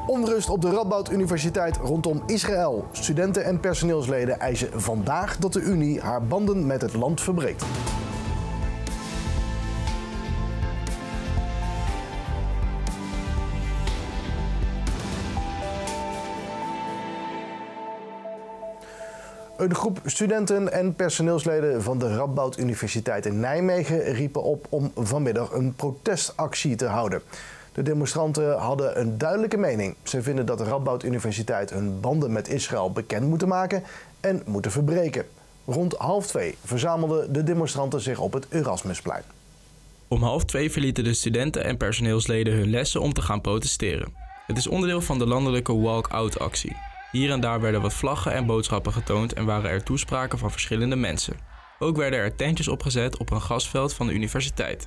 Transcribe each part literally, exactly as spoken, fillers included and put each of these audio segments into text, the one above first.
Onrust op de Radboud Universiteit rondom Israël. Studenten en personeelsleden eisen vandaag dat de Unie haar banden met het land verbreekt. Een groep studenten en personeelsleden van de Radboud Universiteit in Nijmegen riepen op om vanmiddag een protestactie te houden. De demonstranten hadden een duidelijke mening. Ze vinden dat de Radboud Universiteit hun banden met Israël bekend moeten maken en moeten verbreken. Rond half twee verzamelden de demonstranten zich op het Erasmusplein. Om half twee verlieten de studenten en personeelsleden hun lessen om te gaan protesteren. Het is onderdeel van de landelijke walk-out-actie. Hier en daar werden wat vlaggen en boodschappen getoond en waren er toespraken van verschillende mensen. Ook werden er tentjes opgezet op een grasveld van de universiteit.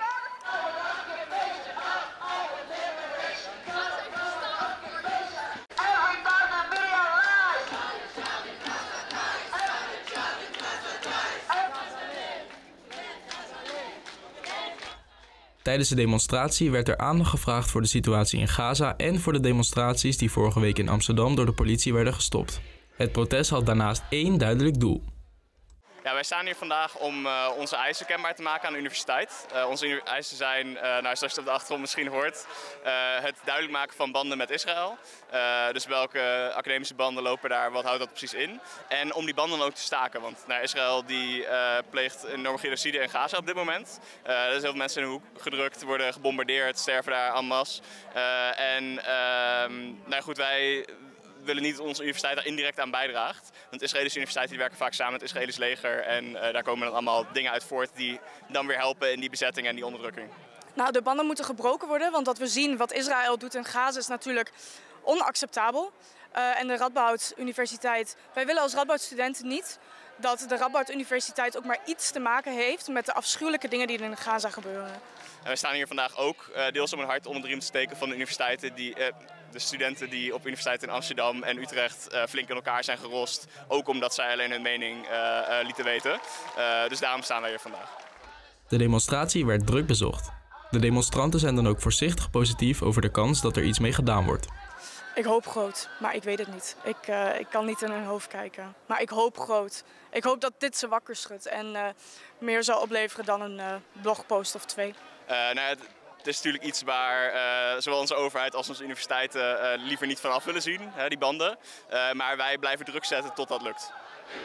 Tijdens de demonstratie werd er aandacht gevraagd voor de situatie in Gaza en voor de demonstraties die vorige week in Amsterdam door de politie werden gestopt. Het protest had daarnaast één duidelijk doel. Ja, wij staan hier vandaag om uh, onze eisen kenbaar te maken aan de universiteit. Uh, onze eisen zijn, uh, nou, zoals je op de achtergrond misschien hoort, uh, het duidelijk maken van banden met Israël. Uh, dus welke academische banden lopen daar, wat houdt dat precies in? En om die banden dan ook te staken, want nou, Israël die, uh, pleegt een enorme genocide in Gaza op dit moment. Uh, er zijn heel veel mensen in de hoek gedrukt, worden gebombardeerd, sterven daar en masse. Uh, en uh, nou goed, wij willen niet dat onze universiteit daar indirect aan bijdraagt. Want de Israëlische universiteiten die werken vaak samen met het Israëlisch leger. En uh, daar komen dan allemaal dingen uit voort die dan weer helpen in die bezetting en die onderdrukking. Nou, de banden moeten gebroken worden, want wat we zien, wat Israël doet in Gaza is natuurlijk onacceptabel. Uh, en de Radboud Universiteit, wij willen als Radboud studenten niet dat de Radboud Universiteit ook maar iets te maken heeft met de afschuwelijke dingen die er in Gaza gebeuren. En we staan hier vandaag ook uh, deels om een hart onder de riem te steken van de universiteiten die, uh, de studenten die op universiteiten in Amsterdam en Utrecht uh, flink in elkaar zijn gerost. Ook omdat zij alleen hun mening uh, uh, lieten weten. Uh, dus daarom staan wij hier vandaag. De demonstratie werd druk bezocht. De demonstranten zijn dan ook voorzichtig positief over de kans dat er iets mee gedaan wordt. Ik hoop groot, maar ik weet het niet. Ik, uh, ik kan niet in hun hoofd kijken. Maar ik hoop groot. Ik hoop dat dit ze wakker schudt en uh, meer zal opleveren dan een uh, blogpost of twee. Uh, nou, het, het is natuurlijk iets waar uh, zowel onze overheid als onze universiteiten uh, liever niet vanaf willen zien, hè, die banden. Uh, maar wij blijven druk zetten tot dat lukt.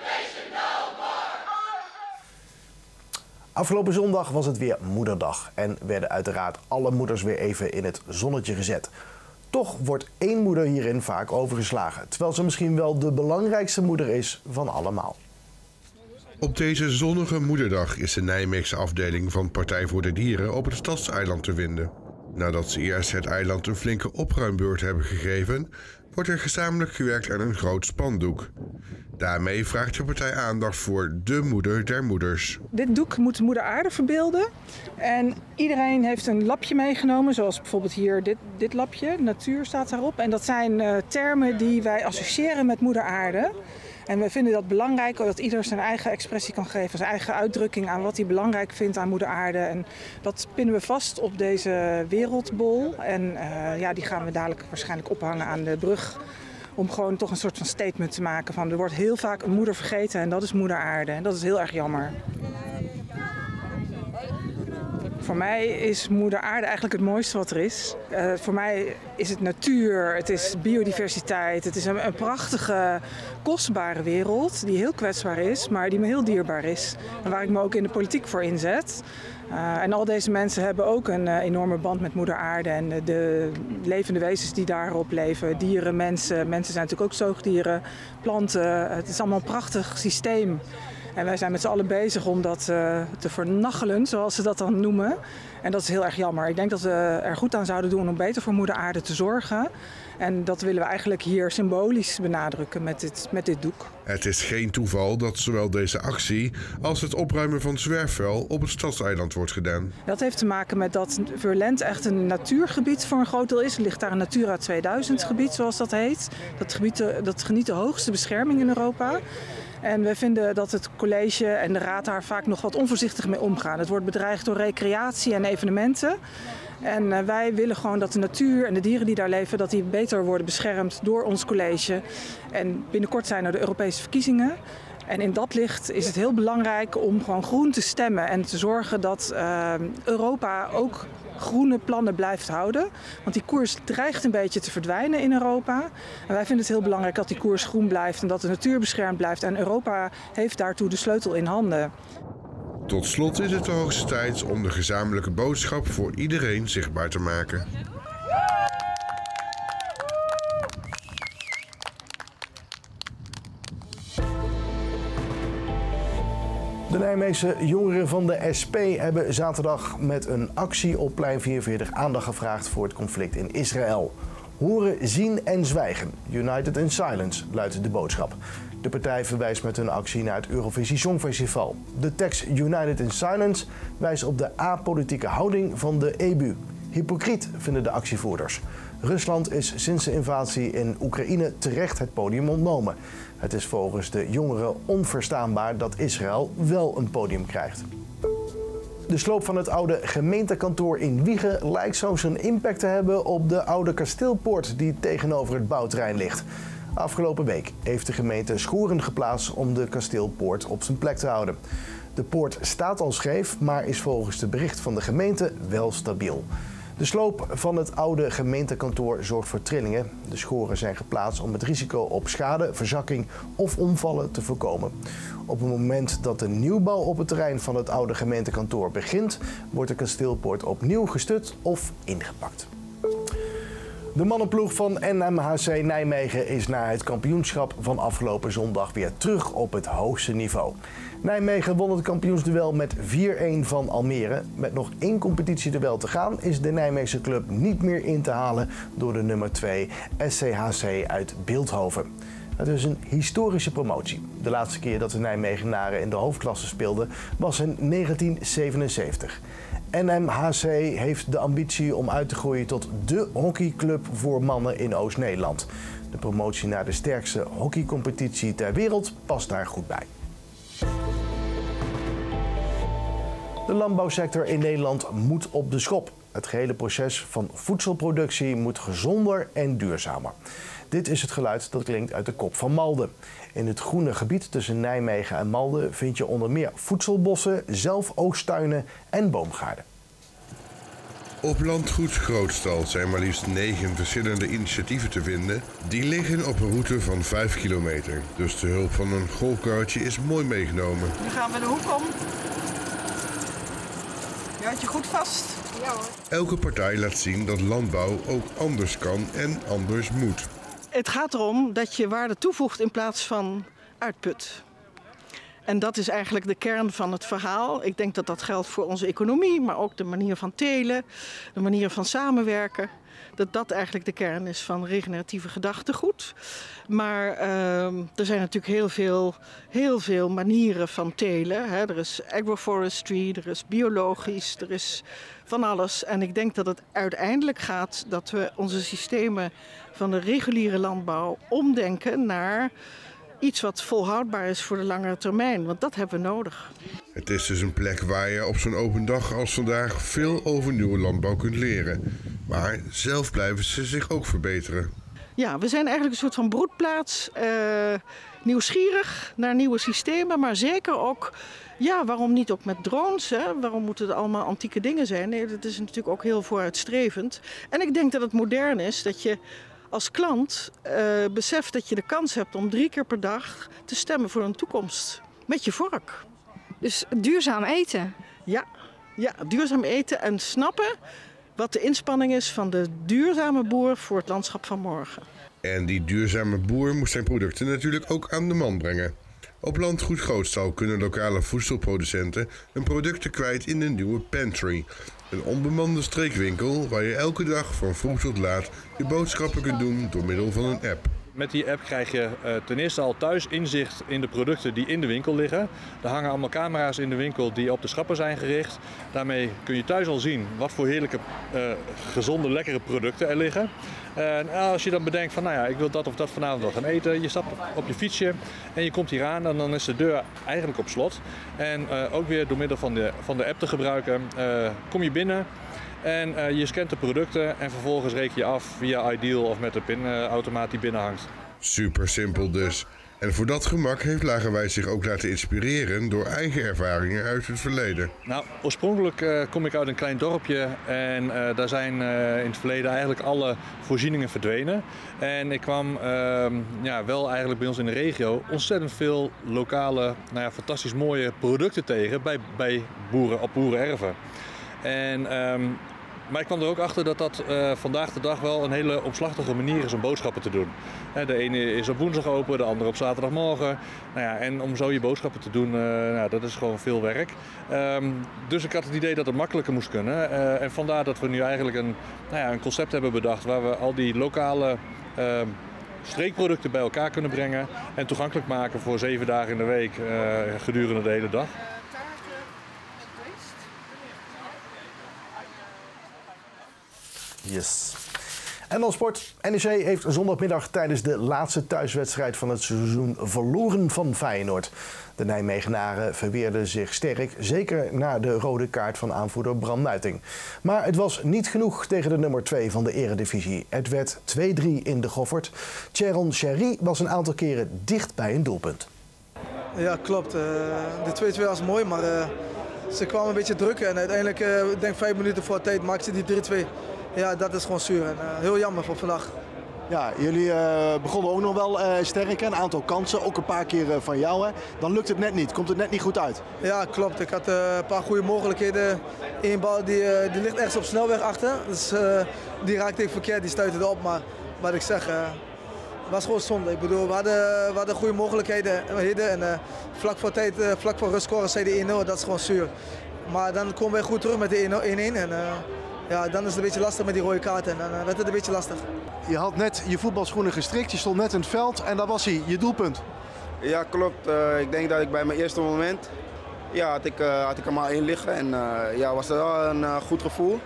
Afgelopen zondag was het weer Moederdag en werden uiteraard alle moeders weer even in het zonnetje gezet. Toch wordt één moeder hierin vaak overgeslagen, terwijl ze misschien wel de belangrijkste moeder is van allemaal. Op deze zonnige moederdag is de Nijmeegse afdeling van Partij voor de Dieren op het Stadseiland te vinden. Nadat ze eerst het eiland een flinke opruimbeurt hebben gegeven, wordt er gezamenlijk gewerkt aan een groot spandoek. Daarmee vraagt de partij aandacht voor de moeder der moeders. Dit doek moet moeder aarde verbeelden. En iedereen heeft een lapje meegenomen, zoals bijvoorbeeld hier dit, dit lapje. Natuur staat daarop. En dat zijn uh, termen die wij associëren met moeder aarde. En we vinden dat belangrijk, dat ieder zijn eigen expressie kan geven, zijn eigen uitdrukking aan wat hij belangrijk vindt aan moeder aarde. En dat pinnen we vast op deze wereldbol. En uh, ja, die gaan we dadelijk waarschijnlijk ophangen aan de brug. Om gewoon toch een soort van statement te maken van er wordt heel vaak een moeder vergeten en dat is moeder aarde. En dat is heel erg jammer. Voor mij is moeder aarde eigenlijk het mooiste wat er is. Uh, voor mij is het natuur, het is biodiversiteit, het is een, een prachtige, kostbare wereld die heel kwetsbaar is, maar die me heel dierbaar is. En waar ik me ook in de politiek voor inzet. Uh, en al deze mensen hebben ook een uh, enorme band met moeder aarde en uh, de levende wezens die daarop leven. Dieren, mensen, mensen zijn natuurlijk ook zoogdieren, planten. Het is allemaal een prachtig systeem. En wij zijn met z'n allen bezig om dat uh, te vernachelen, zoals ze dat dan noemen. En dat is heel erg jammer. Ik denk dat we er goed aan zouden doen om beter voor moeder aarde te zorgen. En dat willen we eigenlijk hier symbolisch benadrukken met dit, met dit doek. Het is geen toeval dat zowel deze actie als het opruimen van zwerfvuil op het Stadseiland wordt gedaan. Dat heeft te maken met dat Verlent echt een natuurgebied voor een groot deel is. Er ligt daar een Natura tweeduizend gebied, zoals dat heet. Dat gebied dat geniet de hoogste bescherming in Europa. En we vinden dat het college en de raad daar vaak nog wat onvoorzichtig mee omgaan. Het wordt bedreigd door recreatie en evenementen. En uh, wij willen gewoon dat de natuur en de dieren die daar leven, dat die beter worden beschermd door ons college. En binnenkort zijn er de Europese verkiezingen. En in dat licht is het heel belangrijk om gewoon groen te stemmen en te zorgen dat uh, Europa ook groene plannen blijft houden. Want die koers dreigt een beetje te verdwijnen in Europa. En wij vinden het heel belangrijk dat die koers groen blijft en dat de natuur beschermd blijft. En Europa heeft daartoe de sleutel in handen. Tot slot is het de hoogste tijd om de gezamenlijke boodschap voor iedereen zichtbaar te maken. De Nijmeegse jongeren van de S P hebben zaterdag met een actie op plein vierenveertig aandacht gevraagd voor het conflict in Israël. Horen, zien en zwijgen. United in Silence luidt de boodschap. De partij verwijst met hun actie naar het Eurovisie Songfestival. De tekst United in Silence wijst op de apolitieke houding van de E Bu. Hypocriet vinden de actievoerders. Rusland is sinds de invasie in Oekraïne terecht het podium ontnomen. Het is volgens de jongeren onverstaanbaar dat Israël wel een podium krijgt. De sloop van het oude gemeentekantoor in Wijchen lijkt zo zijn impact te hebben op de oude kasteelpoort die tegenover het bouwterrein ligt. Afgelopen week heeft de gemeente schoren geplaatst om de kasteelpoort op zijn plek te houden. De poort staat al scheef, maar is volgens de bericht van de gemeente wel stabiel. De sloop van het oude gemeentekantoor zorgt voor trillingen. De schoren zijn geplaatst om het risico op schade, verzakking of omvallen te voorkomen. Op het moment dat de nieuwbouw op het terrein van het oude gemeentekantoor begint, wordt de kasteelpoort opnieuw gestut of ingepakt. De mannenploeg van N M H C Nijmegen is na het kampioenschap van afgelopen zondag weer terug op het hoogste niveau. Nijmegen won het kampioensduel met vier-een van Almere. Met nog één competitieduel te gaan is de Nijmeegse club niet meer in te halen door de nummer twee S C H C uit Bilthoven. Het is een historische promotie. De laatste keer dat de Nijmegenaren in de hoofdklasse speelden was in negentien zevenenzeventig. N M H C heeft de ambitie om uit te groeien tot de hockeyclub voor mannen in Oost-Nederland. De promotie naar de sterkste hockeycompetitie ter wereld past daar goed bij. De landbouwsector in Nederland moet op de schop. Het gehele proces van voedselproductie moet gezonder en duurzamer. Dit is het geluid dat klinkt uit de kop van Malden. In het groene gebied tussen Nijmegen en Malden vind je onder meer voedselbossen, zelfoogsttuinen en boomgaarden. Op landgoed Grootstal zijn maar liefst negen verschillende initiatieven te vinden. Die liggen op een route van vijf kilometer. Dus de hulp van een golfkarretje is mooi meegenomen. Nu gaan we de hoek om. Je houdt je goed vast. Ja hoor. Elke partij laat zien dat landbouw ook anders kan en anders moet. Het gaat erom dat je waarde toevoegt in plaats van uitput. En dat is eigenlijk de kern van het verhaal. Ik denk dat dat geldt voor onze economie, maar ook de manier van telen, de manier van samenwerken. Dat dat eigenlijk de kern is van regeneratieve gedachtegoed. Maar uh, er zijn natuurlijk heel veel, heel veel manieren van telen. Hè. Er is agroforestry, er is biologisch, er is van alles. En ik denk dat het uiteindelijk gaat dat we onze systemen van de reguliere landbouw omdenken naar iets wat volhoudbaar is voor de langere termijn. Want dat hebben we nodig. Het is dus een plek waar je op zo'n open dag als vandaag veel over nieuwe landbouw kunt leren. Maar zelf blijven ze zich ook verbeteren. Ja, we zijn eigenlijk een soort van broedplaats. Uh, nieuwsgierig naar nieuwe systemen, maar zeker ook, ja, waarom niet ook met drones? Hè? Waarom moeten het allemaal antieke dingen zijn? Nee, dat is natuurlijk ook heel vooruitstrevend. En ik denk dat het modern is dat je als klant uh, beseft dat je de kans hebt om drie keer per dag te stemmen voor een toekomst. Met je vork. Dus duurzaam eten? Ja, ja, duurzaam eten en snappen wat de inspanning is van de duurzame boer voor het landschap van morgen. En die duurzame boer moet zijn producten natuurlijk ook aan de man brengen. Op landgoed Grootstal kunnen lokale voedselproducenten hun producten kwijt in de nieuwe pantry. Een onbemande streekwinkel waar je elke dag van vroeg tot laat je boodschappen kunt doen door middel van een app. Met die app krijg je uh, ten eerste al thuis inzicht in de producten die in de winkel liggen. Er hangen allemaal camera's in de winkel die op de schappen zijn gericht. Daarmee kun je thuis al zien wat voor heerlijke, uh, gezonde, lekkere producten er liggen. En als je dan bedenkt van, nou ja, ik wil dat of dat vanavond wel gaan eten. Je stapt op je fietsje en je komt hier aan en dan is de deur eigenlijk op slot. En uh, ook weer door middel van de, van de app te gebruiken, uh, kom je binnen. En uh, je scant de producten en vervolgens reken je af via Ideal of met de pinautomaat die binnen hangt. Super simpel dus. En voor dat gemak heeft Lagerwijs zich ook laten inspireren door eigen ervaringen uit het verleden. Nou, oorspronkelijk uh, kom ik uit een klein dorpje en uh, daar zijn uh, in het verleden eigenlijk alle voorzieningen verdwenen. En ik kwam uh, ja, wel eigenlijk bij ons in de regio ontzettend veel lokale, nou ja, fantastisch mooie producten tegen bij, bij boeren op boerenerven. En, um, maar ik kwam er ook achter dat dat uh, vandaag de dag wel een hele omslachtige manier is om boodschappen te doen. De ene is op woensdag open, de andere op zaterdagmorgen. Nou ja, en om zo je boodschappen te doen, uh, nou, dat is gewoon veel werk. Um, dus ik had het idee dat het makkelijker moest kunnen. Uh, en vandaar dat we nu eigenlijk een, nou ja, een concept hebben bedacht waar we al die lokale uh, streekproducten bij elkaar kunnen brengen. En toegankelijk maken voor zeven dagen in de week uh, gedurende de hele dag. Yes. En dan sport. N E C heeft zondagmiddag tijdens de laatste thuiswedstrijd van het seizoen verloren van Feyenoord. De Nijmegenaren verweerden zich sterk, zeker na de rode kaart van aanvoerder Bram Nuiting. Maar het was niet genoeg tegen de nummer twee van de eredivisie. Het werd twee drie in de Goffert. Tjeron Sherry was een aantal keren dicht bij een doelpunt. Ja, klopt. Uh, de twee twee was mooi, maar uh, ze kwamen een beetje drukken. En uiteindelijk, uh, ik denk vijf minuten voor tijd, maakten ze die drie twee. Ja, dat is gewoon zuur en uh, heel jammer voor vandaag. Ja, jullie uh, begonnen ook nog wel uh, sterk, een aantal kansen, ook een paar keer uh, van jou. Hè. Dan lukt het net niet, komt het net niet goed uit. Ja, klopt. Ik had uh, een paar goede mogelijkheden. Eén bal die, uh, die ligt ergens op snelweg achter, dus uh, die raakte ik verkeerd, die stuitte erop. Maar wat ik zeg, uh, het was gewoon zonde. Ik bedoel, we hadden, we hadden goede mogelijkheden en uh, vlak voor tijd, uh, vlak voor rust scoren zei de één nul, dat is gewoon zuur. Maar dan komen wij goed terug met de één één en uh, ja, dan is het een beetje lastig met die rode kaarten en dan uh, werd het een beetje lastig. Je had net je voetbalschoenen gestrikt, je stond net in het veld en daar was hij, je doelpunt. Ja, klopt. Uh, ik denk dat ik bij mijn eerste moment, ja, had ik, uh, had ik hem al in liggen en uh, ja, was er wel een uh, goed gevoel.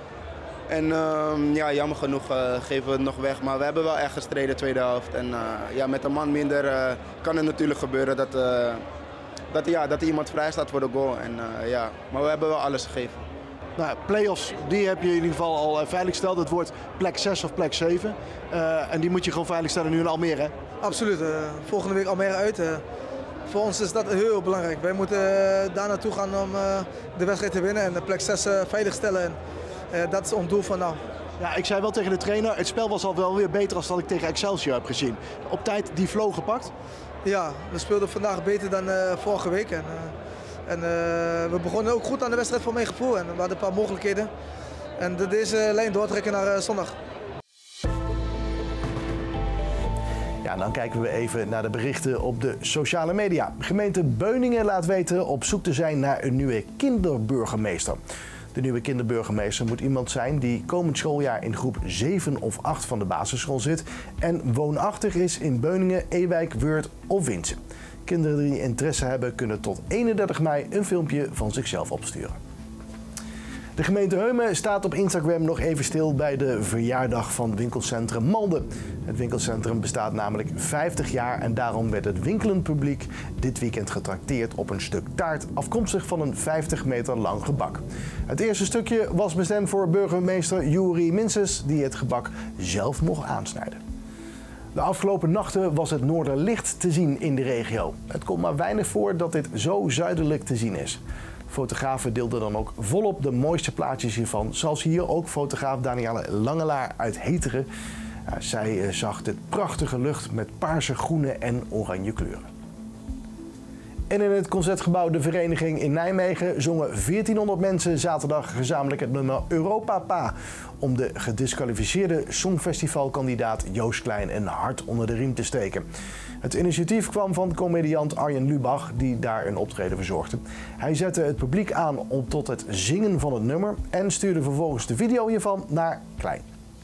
En uh, ja, jammer genoeg uh, geven we het nog weg, maar we hebben wel echt gestreden tweede helft. En uh, ja, met een man minder uh, kan het natuurlijk gebeuren dat, uh, dat, ja, dat iemand vrij staat voor de goal. En, uh, ja, maar we hebben wel alles gegeven. Nou, play-offs, die heb je in ieder geval al uh, veiliggesteld. Het wordt plek zes of plek zeven. Uh, en die moet je gewoon veiligstellen nu in Almere, hè? Absoluut. Uh, volgende week Almere uit. Uh, voor ons is dat heel belangrijk. Wij moeten uh, daar naartoe gaan om uh, de wedstrijd te winnen en de plek zes uh, veiligstellen. En, uh, dat is ons doel van nou. Ja, ik zei wel tegen de trainer, het spel was al wel weer beter dan dat ik tegen Excelsior heb gezien. Op tijd die flow gepakt? Ja, we speelden vandaag beter dan uh, vorige week. En, uh, En uh, we begonnen ook goed aan de wedstrijd voor mijn gevoel en we hadden een paar mogelijkheden. En de, deze lijn doortrekken naar uh, zondag. Ja, dan kijken we even naar de berichten op de sociale media. Gemeente Beuningen laat weten op zoek te zijn naar een nieuwe kinderburgemeester. De nieuwe kinderburgemeester moet iemand zijn die komend schooljaar in groep zeven of acht van de basisschool zit en woonachtig is in Beuningen, Ewijk, Weurt of Winsen. Kinderen die interesse hebben kunnen tot eenendertig mei een filmpje van zichzelf opsturen. De gemeente Heumen staat op Instagram nog even stil bij de verjaardag van winkelcentrum Malden. Het winkelcentrum bestaat namelijk vijftig jaar en daarom werd het winkelend publiek dit weekend getrakteerd op een stuk taart afkomstig van een vijftig meter lang gebak. Het eerste stukje was bestemd voor burgemeester Juri Minses die het gebak zelf mocht aansnijden. De afgelopen nachten was het noorderlicht te zien in de regio. Het komt maar weinig voor dat dit zo zuidelijk te zien is. Fotografen deelden dan ook volop de mooiste plaatjes hiervan, zoals hier ook fotograaf Danielle Langelaar uit Heteren. Ja, zij zag de prachtige lucht met paarse, groene en oranje kleuren. En in het Concertgebouw De Vereniging in Nijmegen zongen veertienhonderd mensen zaterdag gezamenlijk het nummer Europa Pa om de gediskwalificeerde songfestivalkandidaat Joost Klein een hart onder de riem te steken. Het initiatief kwam van comediant Arjen Lubach, die daar een optreden verzorgde. Hij zette het publiek aan om tot het zingen van het nummer en stuurde vervolgens de video hiervan naar Klein.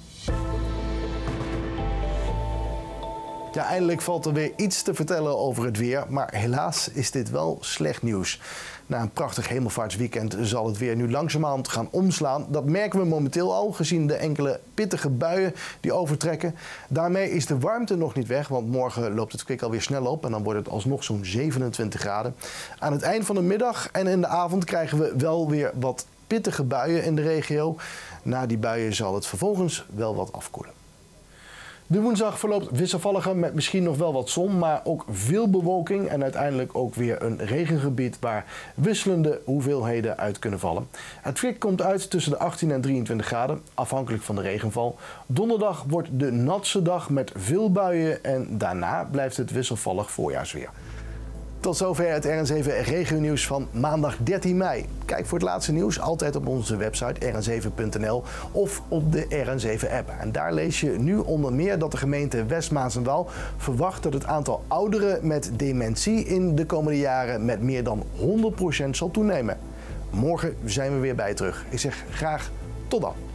Ja, eindelijk valt er weer iets te vertellen over het weer, maar helaas is dit wel slecht nieuws. Na een prachtig hemelvaartsweekend zal het weer nu langzamerhand gaan omslaan. Dat merken we momenteel al, gezien de enkele pittige buien die overtrekken. Daarmee is de warmte nog niet weg, want morgen loopt het kwik alweer snel op en dan wordt het alsnog zo'n zevenentwintig graden. Aan het eind van de middag en in de avond krijgen we wel weer wat pittige buien in de regio. Na die buien zal het vervolgens wel wat afkoelen. De woensdag verloopt wisselvalliger met misschien nog wel wat zon, maar ook veel bewolking en uiteindelijk ook weer een regengebied waar wisselende hoeveelheden uit kunnen vallen. Het kwik komt uit tussen de achttien en drieëntwintig graden, afhankelijk van de regenval. Donderdag wordt de natste dag met veel buien en daarna blijft het wisselvallig voorjaarsweer. Tot zover het R N zeven Regio-nieuws van maandag dertien mei. Kijk voor het laatste nieuws altijd op onze website r n zeven punt n l of op de R N zeven app. En daar lees je nu onder meer dat de gemeente West Maas en Waal verwacht dat het aantal ouderen met dementie in de komende jaren met meer dan honderd procent zal toenemen. Morgen zijn we weer bij je terug. Ik zeg graag tot dan.